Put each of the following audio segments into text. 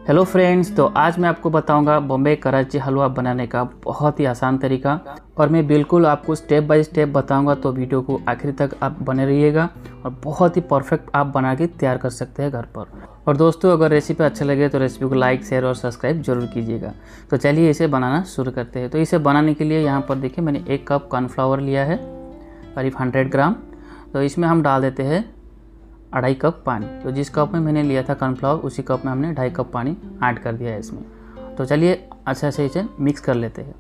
Hello friends, तो आज मैं आपको बताऊंगा बॉम्बे कराची हलवा बनाने का बहुत ही आसान तरीका। और मैं बिल्कुल आपको स्टेप बाय स्टेप बताऊंगा, तो वीडियो को आखिर तक आप बने रहिएगा और बहुत ही परफेक्ट आप बना के तैयार कर सकते हैं घर पर। और दोस्तों, अगर रेसिपी अच्छा लगे तो रेसिपी को लाइक, शेयर और सब्सक्राइब जरूर कीजिएगा। तो चलिए इसे बनाना शुरू करते हैं। तो इसे बनाने के लिए यहाँ पर देखिए, मैंने 1 कप कॉर्नफ्लावर लिया है, करीब 100 ग्राम। तो इसमें हम डाल देते हैं 2.5 कप पानी। तो जिस कप में मैंने लिया था कॉर्नफ्लावर, उसी कप में हमने 2.5 कप पानी ऐड कर दिया है इसमें। तो चलिए अच्छा से इसे मिक्स कर लेते हैं।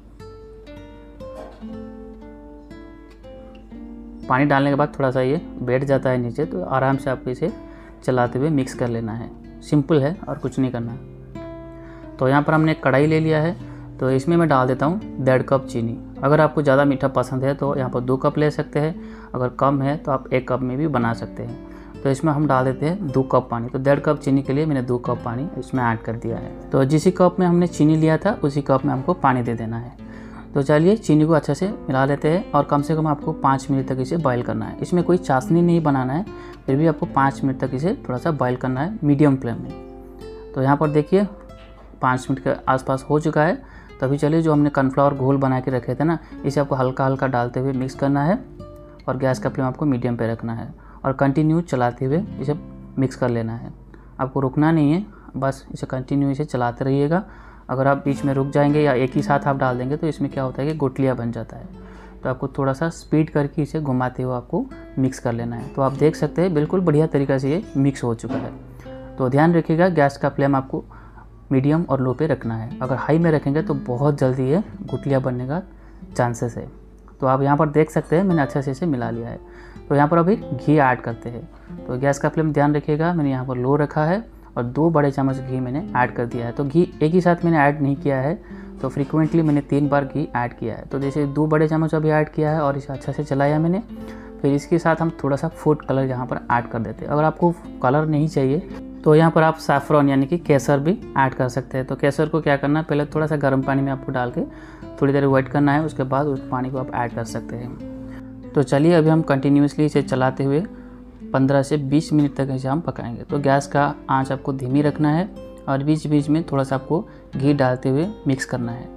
पानी डालने के बाद थोड़ा सा ये बैठ जाता है नीचे, तो आराम से आपको इसे चलाते हुए मिक्स कर लेना है। सिंपल है और कुछ नहीं करना है। तो यहाँ पर हमने एक कढ़ाई ले लिया है, तो इसमें मैं डाल देता हूँ 1.5 कप चीनी। अगर आपको ज़्यादा मीठा पसंद है तो यहाँ पर 2 कप ले सकते हैं, अगर कम है तो आप 1 कप में भी बना सकते हैं। तो इसमें हम डाल देते हैं 2 कप पानी। तो 1.5 कप चीनी के लिए मैंने 2 कप पानी इसमें ऐड कर दिया है। तो जिस कप में हमने चीनी लिया था उसी कप में हमको पानी दे देना है। तो चलिए चीनी को अच्छे से मिला लेते हैं और कम से कम आपको 5 मिनट तक इसे बॉईल करना है। इसमें कोई चाशनी नहीं बनाना है, फिर भी आपको 5 मिनट तक इसे थोड़ा सा बॉईल करना है मीडियम फ्लेम में। तो यहाँ पर देखिए 5 मिनट के आसपास हो चुका है। तभी चलिए जो हमने कॉर्नफ्लावर घोल बना के रखे थे ना, इसे आपको हल्का हल्का डालते हुए मिक्स करना है और गैस का फ्लेम आपको मीडियम पे रखना है और कंटिन्यू चलाते हुए इसे मिक्स कर लेना है। आपको रुकना नहीं है, बस इसे कंटिन्यू इसे चलाते रहिएगा। अगर आप बीच में रुक जाएंगे या एक ही साथ आप डाल देंगे तो इसमें क्या होता है कि गुठलियाँ बन जाता है। तो आपको थोड़ा सा स्पीड करके इसे घुमाते हुए आपको मिक्स कर लेना है। तो आप देख सकते हैं बिल्कुल बढ़िया तरीक़ा से ये मिक्स हो चुका है। तो ध्यान रखिएगा, गैस का फ्लेम आपको मीडियम और लो पे रखना है। अगर हाई में रखेंगे तो बहुत जल्दी ये गुठलियाँ बनने का चांसेस है। तो आप यहाँ पर देख सकते हैं मैंने अच्छे से इसे मिला लिया है। तो यहाँ पर अभी घी ऐड करते हैं। तो गैस का फ्लेम ध्यान रखिएगा, मैंने यहाँ पर लो रखा है और 2 बड़े चम्मच घी मैंने ऐड कर दिया है। तो घी एक ही साथ मैंने ऐड नहीं किया है, तो फ्रीक्वेंटली मैंने 3 बार घी ऐड किया है। तो जैसे 2 बड़े चम्मच अभी ऐड किया है और इसे अच्छा से चलाया मैंने। फिर इसके साथ हम थोड़ा सा फूड कलर यहाँ पर ऐड कर देते हैं। अगर आपको कलर नहीं चाहिए तो यहाँ पर आप सैफरॉन यानी कि केसर भी ऐड कर सकते हैं। तो केसर को क्या करना है, पहले थोड़ा सा गर्म पानी में आपको डाल के थोड़ी देर वेट करना है, उसके बाद उस पानी को आप ऐड कर सकते हैं। तो चलिए अभी हम कंटिन्यूसली इसे चलाते हुए 15 से 20 मिनट तक इसे हम पकाएंगे। तो गैस का आंच आपको धीमी रखना है और बीच बीच में थोड़ा सा आपको घी डालते हुए मिक्स करना है।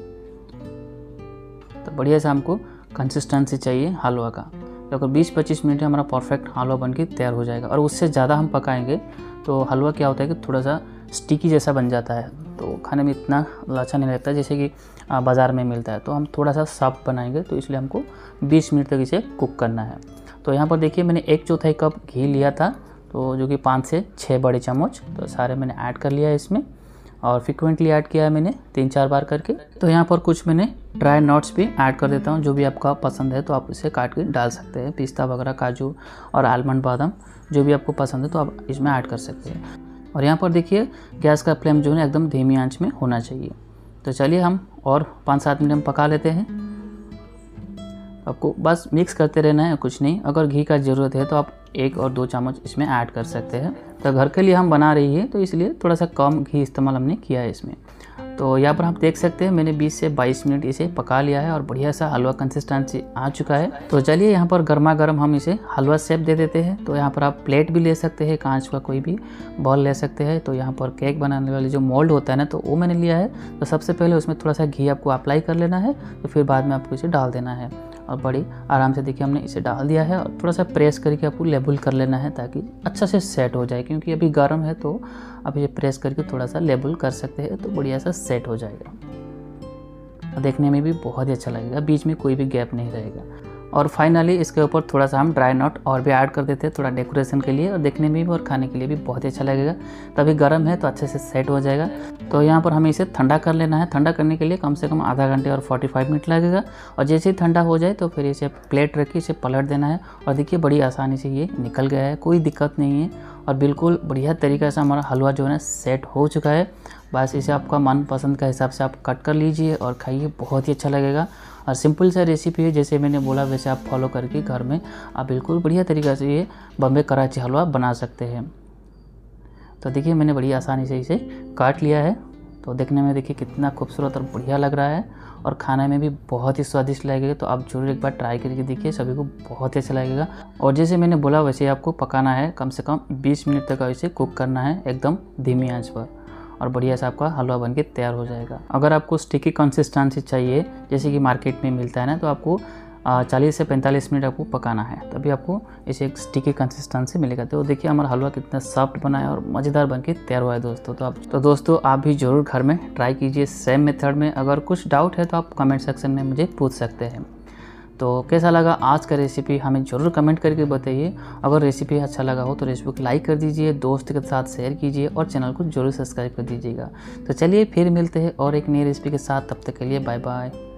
तो बढ़िया से हमको कंसिस्टेंसी चाहिए हलवा का। तो अगर 20-25 मिनट में हमारा परफेक्ट हलवा बन के तैयार हो जाएगा। और उससे ज़्यादा हम पकाएंगे तो हलवा क्या होता है कि थोड़ा सा स्टिकी जैसा बन जाता है, तो खाने में इतना अच्छा नहीं लगता जैसे कि बाज़ार में मिलता है। तो हम थोड़ा सा सॉफ्ट बनाएंगे, तो इसलिए हमको 20 मिनट तक इसे कुक करना है। तो यहाँ पर देखिए मैंने 1/4 कप घी लिया था, तो जो कि 5 से 6 बड़े चम्मच, तो सारे मैंने ऐड कर लिया है इसमें और फ्रिक्वेंटली ऐड किया है मैंने 3-4 बार करके। तो यहाँ पर कुछ मैंने ड्राई नट्स भी ऐड कर देता हूँ, जो भी आपका पसंद है तो आप इसे काट के डाल सकते हैं। पिस्ता वगैरह, काजू और आलमंड, बादाम, जो भी आपको पसंद है तो आप इसमें ऐड कर सकते हैं। और यहाँ पर देखिए गैस का फ्लेम जो है एकदम धीमी आंच में होना चाहिए। तो चलिए हम और 5-7 मिनट में पका लेते हैं। आपको बस मिक्स करते रहना है, कुछ नहीं। अगर घी का ज़रूरत है तो आप 1 और 2 चम्मच इसमें ऐड कर सकते हैं। तो घर के लिए हम बना रही है तो इसलिए थोड़ा सा कम घी इस्तेमाल हमने किया है इसमें। तो यहाँ पर आप देख सकते हैं मैंने 20 से 22 मिनट इसे पका लिया है और बढ़िया सा हलवा कंसिस्टेंसी आ चुका है। तो चलिए यहाँ पर गर्मा गर्म हम इसे हलवा शेप दे देते हैं। तो यहाँ पर आप प्लेट भी ले सकते हैं, कांच का कोई भी बॉल ले सकते हैं। तो यहाँ पर केक बनाने वाले जो मोल्ड होता है ना, तो वो मैंने लिया है। तो सबसे पहले उसमें थोड़ा सा घी आपको अप्लाई कर लेना है, तो फिर बाद में आपको इसे डाल देना है। और बड़ी आराम से देखिए हमने इसे डाल दिया है और थोड़ा सा प्रेस करके आपको लेबल कर लेना है ताकि अच्छा से सेट हो जाए, क्योंकि अभी गर्म है। तो आप इसे प्रेस करके थोड़ा सा लेबल कर सकते हैं, तो बढ़िया सा सेट हो जाएगा। देखने में भी बहुत ही अच्छा लगेगा, बीच में कोई भी गैप नहीं रहेगा। और फाइनली इसके ऊपर थोड़ा सा हम ड्राई नट और भी ऐड कर देते हैं, थोड़ा डेकोरेशन के लिए, और देखने में भी और खाने के लिए भी बहुत ही अच्छा लगेगा। तभी गर्म है तो अच्छे से सेट हो जाएगा। तो यहाँ पर हमें इसे ठंडा कर लेना है। ठंडा करने के लिए कम से कम आधा घंटे और 45 मिनट लगेगा। और जैसे ही ठंडा हो जाए तो फिर इसे प्लेट रख के इसे पलट देना है। और देखिए बड़ी आसानी से ये निकल गया है, कोई दिक्कत नहीं है और बिल्कुल बढ़िया तरीक़े से हमारा हलवा जो है ना सेट हो चुका है। बस इसे आपका मन पसंद का हिसाब से आप कट कर लीजिए और खाइए, बहुत ही अच्छा लगेगा। और सिंपल सा रेसिपी है, जैसे मैंने बोला वैसे आप फॉलो करके घर में आप बिल्कुल बढ़िया तरीक़े से ये बॉम्बे कराची हलवा बना सकते हैं। तो देखिए मैंने बड़ी आसानी से इसे काट लिया है। तो देखने में देखिए कितना खूबसूरत और बढ़िया लग रहा है और खाने में भी बहुत ही स्वादिष्ट लगेगा। तो आप जरूर एक बार ट्राई करके देखिए, सभी को बहुत ही अच्छा लगेगा। और जैसे मैंने बोला वैसे आपको पकाना है, कम से कम 20 मिनट तक इसे कुक करना है एकदम धीमी आंच पर। और बढ़िया से आपका हलवा बन के तैयार हो जाएगा। अगर आपको स्टिकी कंसिस्टेंसी चाहिए जैसे कि मार्केट में मिलता है ना, तो आपको 40 से 45 मिनट आपको पकाना है, तभी आपको इसे एक स्टिकी कंसिस्टेंसी मिलेगा। तो देखिए हमारा हलवा कितना सॉफ्ट बना है और मज़ेदार बन के तैयार हुआ है दोस्तों। तो दोस्तों आप भी ज़रूर घर में ट्राई कीजिए सेम मेथड में। अगर कुछ डाउट है तो आप कमेंट सेक्शन में मुझे पूछ सकते हैं। तो कैसा लगा आज का रेसिपी हमें ज़रूर कमेंट करके बताइए। अगर रेसिपी अच्छा लगा हो तो रेसिपी को लाइक कर दीजिए, दोस्त के साथ शेयर कीजिए और चैनल को जरूर सब्सक्राइब कर दीजिएगा। तो चलिए फिर मिलते हैं और एक नई रेसिपी के साथ, तब तक के लिए बाय बाय।